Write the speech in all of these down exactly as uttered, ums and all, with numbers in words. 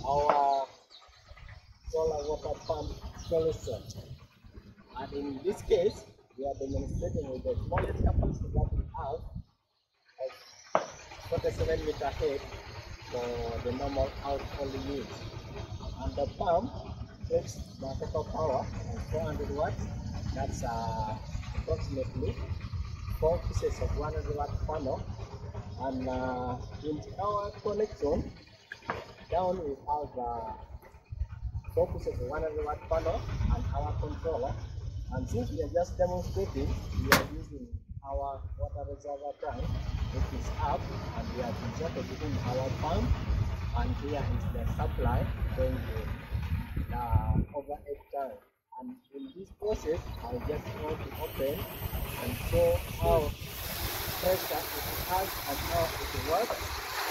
our solar water pump solution. And in this case, we are demonstrating with the smallest capacity that we have of forty-seven meter head for the normal household use. And the pump takes the total power of four hundred watts. That's uh, approximately four pieces of one hundred watt panel. And uh, in our connection, down we have uh, four pieces of one hundred watt panel and our controller. And since we are just demonstrating, we are using our water reservoir tank, which is up, and we have inserted it in our pump. And here is the supply going to the overhead tank. And in this process, I just want to open and show how pressure it has and how it works.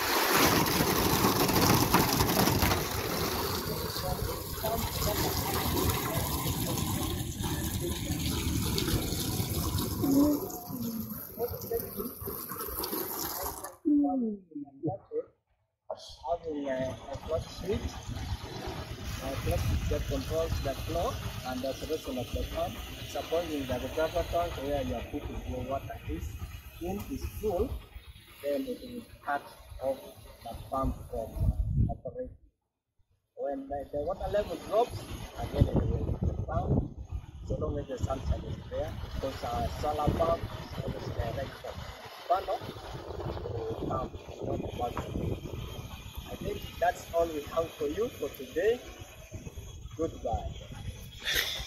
Having a, a clutch switch, a clutch that controls the flow and the operation of the pump, supposing that the reservoir tank where you are putting your water is in is full, then it will cut off the pump from operating. When the, the water level drops, again it will the pump, so long as the sunshine is there, because our solar pump is always direct from panel to pump, not water. I think that's all we have for you for today. Goodbye.